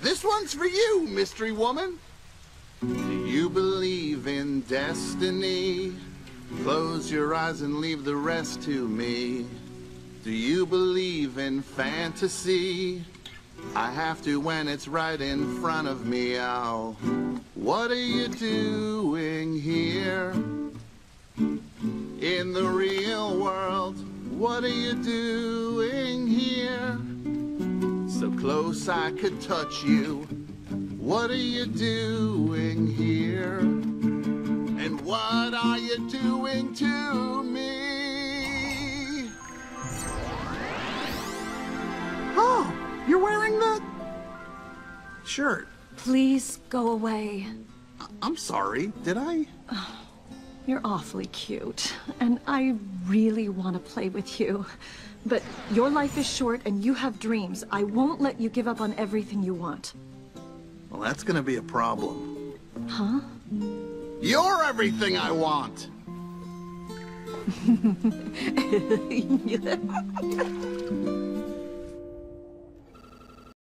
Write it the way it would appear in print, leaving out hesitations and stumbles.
This one's for you, mystery woman. Do you believe in destiny? Close your eyes and leave the rest to me. Do you believe in fantasy? I have to when it's right in front of me. Oh, what are you doing here? In the real world, what are you doing here? So close I could touch you. What are you doing here? And what are you doing to me? Oh, you're wearing the shirt. Please go away. I'm sorry, did I? You're awfully cute, and I really want to play with you. But your life is short and you have dreams. I won't let you give up on everything you want. Well, that's gonna be a problem. Huh? You're everything I want!